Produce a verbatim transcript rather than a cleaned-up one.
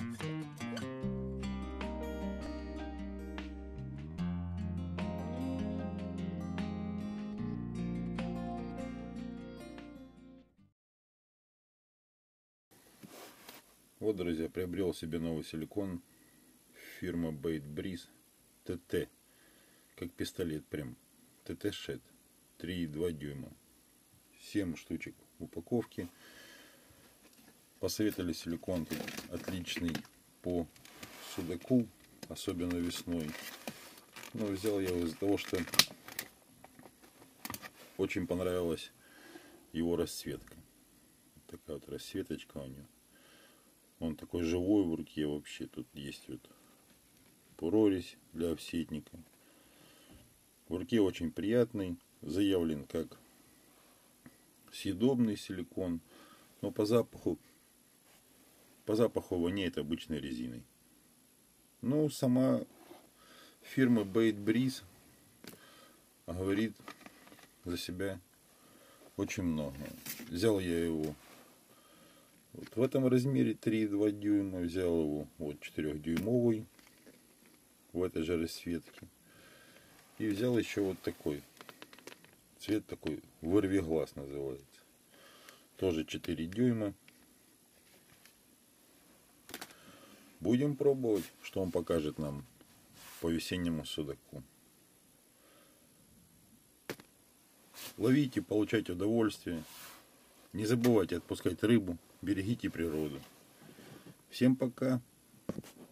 Вот, друзья, приобрел себе новый силикон. Фирма Bait Breeze тэ тэ. Как пистолет прям. тэ тэ шет. три и два дюйма. семь штучек в упаковке. Посоветовали силикон тут отличный по судаку, особенно весной. Но взял я его из-за того, что очень понравилась его расцветка. Такая вот расцветочка у него. Он такой живой в руке вообще. Тут есть вот прорезь для офсетника. В руке очень приятный. Заявлен как съедобный силикон. Но по запаху по запаху воняет обычной резиной. Ну, сама фирма Bait Breeze говорит за себя очень много. Взял я его вот в этом размере три и два дюйма. Взял его вот четырёхдюймовый в этой же расцветке. И взял еще вот такой. Цвет такой вырви глаз называется. Тоже четыре дюйма. Будем пробовать, что он покажет нам по весеннему судаку. Ловите, получайте удовольствие. Не забывайте отпускать рыбу. Берегите природу. Всем пока.